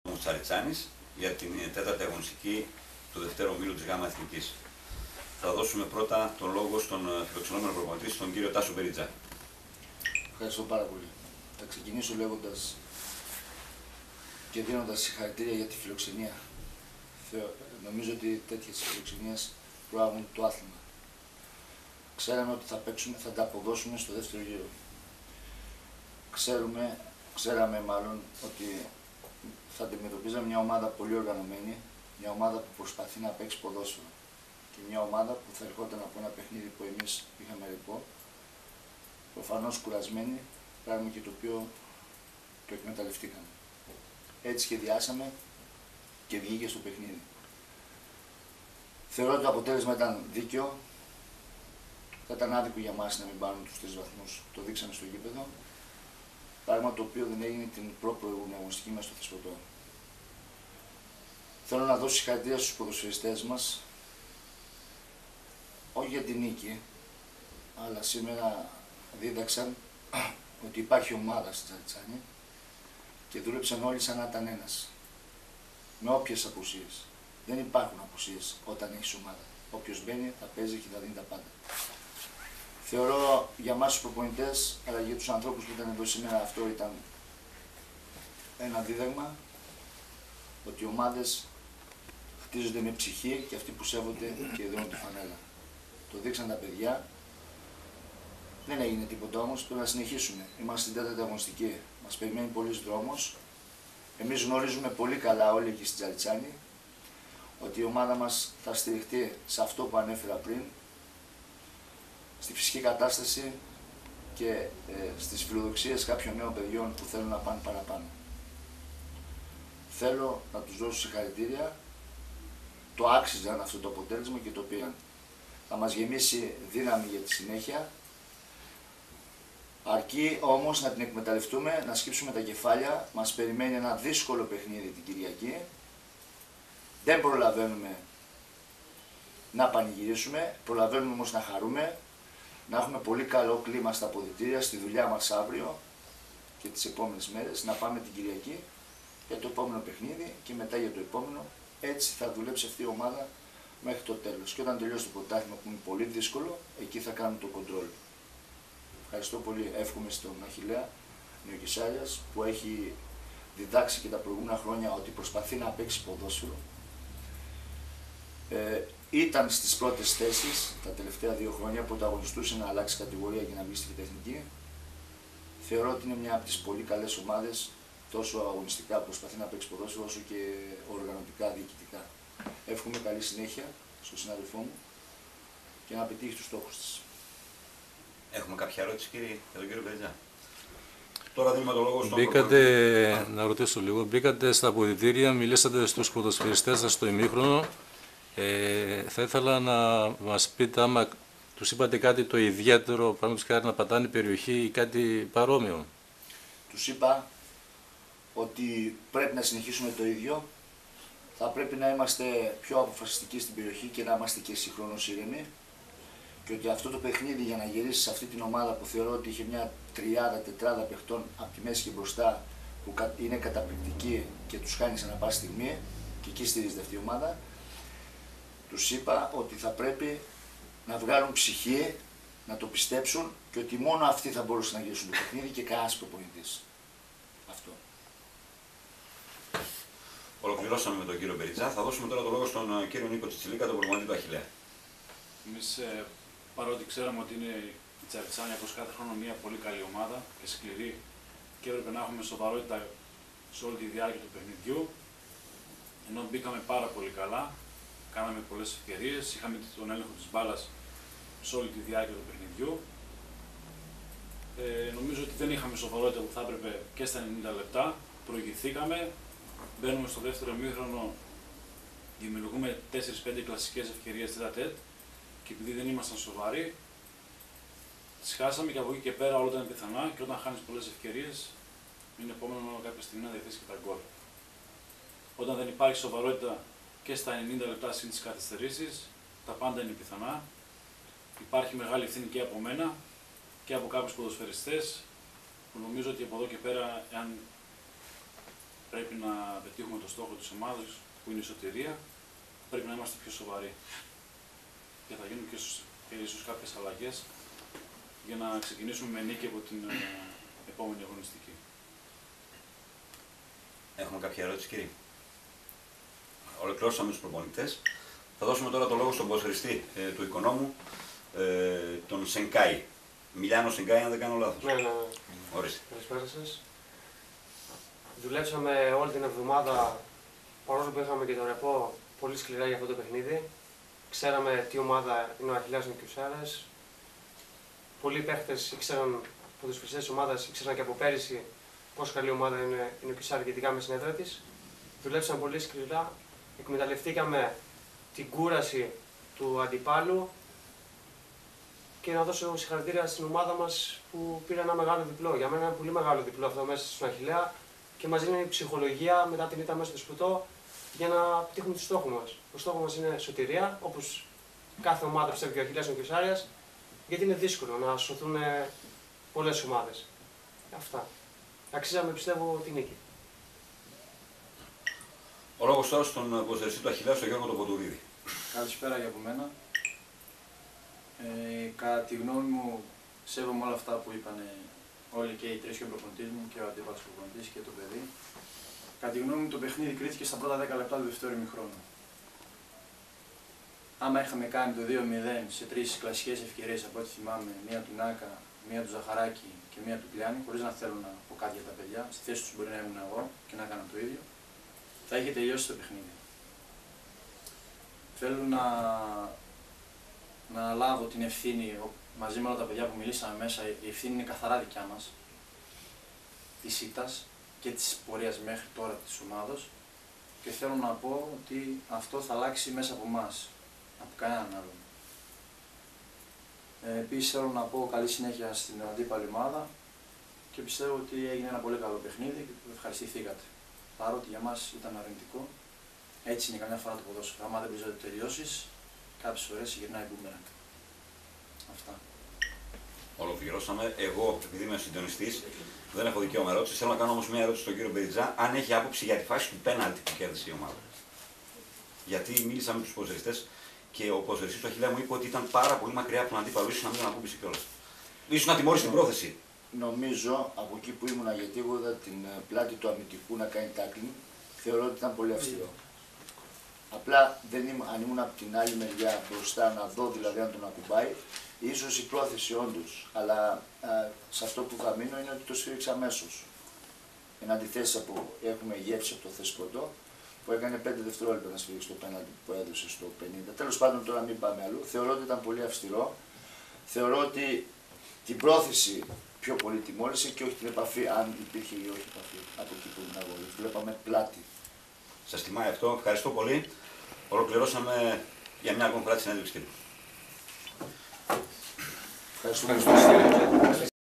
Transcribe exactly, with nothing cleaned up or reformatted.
ο Τσαριτσάνης για την τέταρτη αγωνιστική του δευτέρου ομίλου της ΓΑΜΑ Εθνικής. Θα δώσουμε πρώτα τον λόγο στον φιλοξενόμενο προπονητή, τον κύριο Τάσο Μπεριτζά. Ευχαριστώ πάρα πολύ. Θα ξεκινήσω λέγοντας και δίνοντας συγχαρητήρια για τη φιλοξενία. Νομίζω ότι τέτοιες φιλοξενίες προάγουν το άθλημα. Ξέραμε ότι θα παίξουμε, θα τα αποδώσουμε στο δεύτερο γύρο. Ξέρουμε, ξέραμε μάλλον ότι θα αντιμετωπίζαμε μια ομάδα πολύ οργανωμένη, μια ομάδα που προσπαθεί να παίξει ποδόσφαιρο και μια ομάδα που θα ερχόταν από ένα παιχνίδι που εμείς είχαμε ρεπό, προφανώς κουρασμένοι, πράγμα και το οποίο το εκμεταλλευτήκαμε. Έτσι σχεδιάσαμε και βγήκε στο παιχνίδι. Θεωρώ ότι το αποτέλεσμα ήταν δίκαιο. Θα ήταν άδικο για μας να μην πάρουμε τους τρεις βαθμούς. Το δείξαμε στο γήπεδο. Πράγμα το οποίο δεν έγινε την προ-προηγούμενη αγωνιστική μας στο Θεσποτό. Θέλω να δώσω συγχαρητήρια στους ποδοσφαιριστές μας, όχι για την νίκη, αλλά σήμερα δίδαξαν ότι υπάρχει ομάδα στη Τσαριτσάνη και δούλεψαν όλοι σαν να ήταν ένας. Με όποιες απουσίες. Δεν υπάρχουν απουσίες όταν έχεις ομάδα. Όποιος μπαίνει θα παίζει και θα δίνει τα πάντα. Θεωρώ για εμάς τους προπονητές, αλλά για τους ανθρώπους που ήταν εδώ σήμερα, αυτό ήταν ένα δίδαγμα, ότι οι ομάδες χτίζονται με ψυχή και αυτοί που σέβονται και δίνουν τη φανέλα. Το δείξαν τα παιδιά. Δεν έγινε τίποτα όμως, πρέπει να συνεχίσουμε. Είμαστε στην τέταρτη αγωνιστική. Μας περιμένει πολλής δρόμος. Εμείς γνωρίζουμε πολύ καλά όλοι εκεί στην Τσαριτσάνη ότι η ομάδα μας θα στηριχτεί σε αυτό που ανέφερα πριν, στη φυσική κατάσταση και ε, στις φιλοδοξίες κάποιων νέων παιδιών που θέλουν να πάνε παραπάνω. Θέλω να τους δώσω συγχαρητήρια. Το άξιζαν αυτό το αποτέλεσμα και το πήραν. Θα μας γεμίσει δύναμη για τη συνέχεια. Αρκεί όμως να την εκμεταλλευτούμε, να σκύψουμε τα κεφάλια. Μας περιμένει ένα δύσκολο παιχνίδι την Κυριακή. Δεν προλαβαίνουμε να πανηγυρίσουμε, προλαβαίνουμε όμως να χαρούμε, να έχουμε πολύ καλό κλίμα στα αποδυτήρια, στη δουλειά μας αύριο και τις επόμενες μέρες, να πάμε την Κυριακή για το επόμενο παιχνίδι και μετά για το επόμενο. Έτσι θα δουλέψει αυτή η ομάδα μέχρι το τέλος. Και όταν τελειώσει το πρωτάθλημα που είναι πολύ δύσκολο, εκεί θα κάνουμε το κοντρόλ. Ευχαριστώ πολύ. Εύχομαι στον Αχιλλέα Νεοκυσάριας που έχει διδάξει και τα προηγούμενα χρόνια ότι προσπαθεί να παίξει ποδόσφαιρο. Ε, ήταν στις πρώτες θέσεις τα τελευταία δύο χρόνια που αγωνιστούσε να αλλάξει κατηγορία και να μπει στη τεχνική. Θεωρώ ότι είναι μια από τις πολύ καλές ομάδες, τόσο αγωνιστικά προσπαθεί να παίξει ποδόσφαιρο όσο και οργανωτικά, διοικητικά. Εύχομαι καλή συνέχεια στον συνάδελφό μου και να πετύχει τους στόχους της. Έχουμε κάποια ερώτηση, κύριε, για τον κύριο Μπεριτζά? Τώρα δίνουμε το λόγο στον Μπήκατε, να ρωτήσω λίγο, μπήκατε στα αποδυτήρια, μιλήσατε στους ποδοσφαιριστές σας στο ημίχρονο. Ε, θα ήθελα να μας πείτε άμα τους είπατε κάτι το ιδιαίτερο, παραδείγματος χάρη να πατάνε περιοχή ή κάτι παρόμοιο. Τους είπα ότι πρέπει να συνεχίσουμε το ίδιο. Θα πρέπει να είμαστε πιο αποφασιστικοί στην περιοχή και να είμαστε και συγχρόνως ήρεμοι. Και ότι αυτό το παιχνίδι για να γυρίσει σε αυτή την ομάδα που θεωρώ ότι είχε μια τριάδα, τετράδα παιχτών από τη μέση και μπροστά που είναι καταπληκτική και τους χάνει ανά πάση στιγμή και εκεί στηρίζεται αυτή η ομάδα, τους είπα ότι θα πρέπει να βγάλουν ψυχή, να το πιστέψουν και ότι μόνο αυτοί θα μπορούσαν να γυρίσουν το παιχνίδι και κανένας προπονητής. Αυτό. Ολοκληρώσαμε με τον κύριο Μπεριτζά. Θα δώσουμε τώρα το λόγο στον κύριο Νίκο Τσιτσιλίκα, τον προπονητή του Αχιλλέα. Εμείς, ε, παρότι ξέραμε ότι είναι η Τσαριτσάνη όπως κάθε χρόνο μια πολύ καλή ομάδα και σκληρή και έπρεπε να έχουμε σοβαρότητα σε όλη τη διάρκεια του παιχνιδιού, ενώ μπήκαμε πάρα πολύ καλά, κάναμε πολλές ευκαιρίες, είχαμε τον έλεγχο της μπάλας σε όλη τη διάρκεια του παιχνιδιού. Ε, νομίζω ότι δεν είχαμε σοβαρότητα που θα έπρεπε και στα ενενήντα λεπτά, προηγηθήκαμε, μπαίνουμε στο δεύτερο ημίχρονο, δημιουργούμε τέσσερις πέντε κλασικές ευκαιρίες τέτα-τέτ και επειδή δεν ήμασταν σοβαροί, τις χάσαμε και από εκεί και πέρα όλα ήταν πιθανά και όταν χάνεις πολλές ευκαιρίες, είναι επόμενο κάποια στιγμή να διαθέσεις και τα γκολ. Όταν δεν υπάρχει σοβαρότητα και στα ενενήντα λεπτά συν τις καθυστερήσεις, τα πάντα είναι πιθανά. Υπάρχει μεγάλη ευθύνη και από μένα και από κάποιους ποδοσφαιριστές που νομίζω ότι από εδώ και πέρα, αν πρέπει να πετύχουμε το στόχο της ομάδας που είναι η σωτηρία, πρέπει να είμαστε πιο σοβαροί. Και θα γίνουν και, και ίσως κάποιες αλλαγές για να ξεκινήσουμε με νίκη από την ε, επόμενη αγωνιστική. Έχουμε κάποια ερώτηση, κύριε? Ολοκληρώσαμε τους προπονητές. Θα δώσουμε τώρα το λόγο στον ποδοσφαιριστή ε, του Οικονόμου, ε, τον Σενκάι. Μιλιάνο Σενκάι, αν δεν κάνω λάθος. Ναι, ναι, ναι. Ορίστε. Καλησπέρα σας. Δουλέψαμε όλη την εβδομάδα, παρόλο που είχαμε και το ρεπό, πολύ σκληρά για αυτό το παιχνίδι. Ξέραμε τι ομάδα είναι ο Αχιλλέας και ο Κιουσάρας. Πολλοί παίχτες ήξεραν, ποδοσφαιριστές της ομάδας ήξεραν και από πέρυσι πόσο καλή ομάδα είναι, είναι ο Κιουσάρας και ειδικά με στην έδρα της. Δουλέψαμε πολύ σκληρά, εκμεταλλευτήκαμε την κούραση του αντιπάλου και να δώσω συγχαρητήρια στην ομάδα μας που πήρε ένα μεγάλο διπλό. Για μένα είναι πολύ μεγάλο διπλό αυτό μέσα στον Αχιλλέα και μας δίνει ψυχολογία μετά την ήττα μέσα στο Σποτό για να πετύχουμε τους στόχους μας. Ο στόχος μας είναι σωτηρία, όπως κάθε ομάδα πιστεύει και ο Αχιλλέας και ο Κιουσάρας, γιατί είναι δύσκολο να σωθούν πολλές ομάδες. Αυτά. Αξίζαμε, πιστεύω, τη νίκη. Ο λόγος τώρα στον ποδοσφαιριστή του Αχιλλέα, στον Γιώργο τον Ποτουρίδη. Καλησπέρα για από μένα. Ε, κατά τη γνώμη μου, σέβομαι όλα αυτά που είπαν όλοι και οι τρεις και ο προπονητής μου και ο αντίπαλος προπονητής και το παιδί. Κατά τη γνώμη μου, το παιχνίδι κρίθηκε στα πρώτα δέκα λεπτά του δεύτερου ημιχρόνου. Άμα είχαμε κάνει το δύο μηδέν σε τρεις κλασικές ευκαιρίες από ό,τι θυμάμαι, μία του Νάκα, μία του Ζαχαράκη και μία του Πλιάνη, χωρίς να θέλω να πω κάτι για τα παιδιά, στη θέση τους μπορεί να ήμουν εγώ και να έκανα το ίδιο, θα είχε τελειώσει το παιχνίδι. Θέλω να, να αναλάβω την ευθύνη μαζί με όλα τα παιδιά που μιλήσαμε μέσα. Η ευθύνη είναι καθαρά δικιά μας, της ήττας και της πορείας μέχρι τώρα της ομάδος, και θέλω να πω ότι αυτό θα αλλάξει μέσα από εμάς, από κανέναν άλλον. Ε, επίσης θέλω να πω καλή συνέχεια στην αντίπαλη ομάδα και πιστεύω ότι έγινε ένα πολύ καλό παιχνίδι και ευχαριστηθήκατε. Παρότι για μας ήταν αρνητικό, έτσι είναι καμιά φορά το ποδόσφαιρο. Άμα δεν πρέπει να το τελειώσεις, κάποιες φορές γυρνάει μπούμεραγκ. Αυτά. Ολοκληρώσαμε. Εγώ, επειδή είμαι συντονιστής, δεν έχω δικαίωμα ερώτηση. Θέλω να κάνω όμως μια ερώτηση στον κύριο Μπεριτζά, αν έχει άποψη για τη φάση του πέναλτι που κέρδισε η ομάδα. Γιατί μίλησα με τους ποδοσφαιριστές και ο ποδοσφαιριστής του Αχιλλέα μου είπε ότι ήταν πάρα πολύ μακριά από τον αντίπαλο, ίσως να μην τον ακούμπησε κιόλας. Ίσως να τιμώρησε την πρόθεση. Νομίζω από εκεί που ήμουνα, γιατί εγώ είδα την πλάτη του αμυντικού να κάνει τάκλινγκ, θεωρώ ότι ήταν πολύ αυστηρό. Απλά δεν ήμουν, αν ήμουν από την άλλη μεριά μπροστά να δω δηλαδή αν τον ακουμπάει, ίσως η πρόθεση όντως. Αλλά α, σε αυτό που θα μείνω είναι ότι το σφίριξα αμέσως. Εν αντιθέσει από έχουμε γεύση από το Θεσποτό που έκανε πέντε δευτερόλεπτα να σφίριξει το πέναλτι που έδωσε στο πενήντα. Τέλος πάντων, τώρα μην πάμε αλλού. Θεωρώ ότι ήταν πολύ αυστηρό. Θεωρώ ότι την πρόθεση πιο πολύ τιμώρησε και όχι την επαφή, αν υπήρχε ή όχι επαφή από εκεί που ήμουν εγώ. Βλέπαμε πλάτη. Σας τιμάει αυτό. Ευχαριστώ πολύ. Ολοκληρώσαμε για μια ακόμη φορά τη συνέντευξη. Ευχαριστούμε.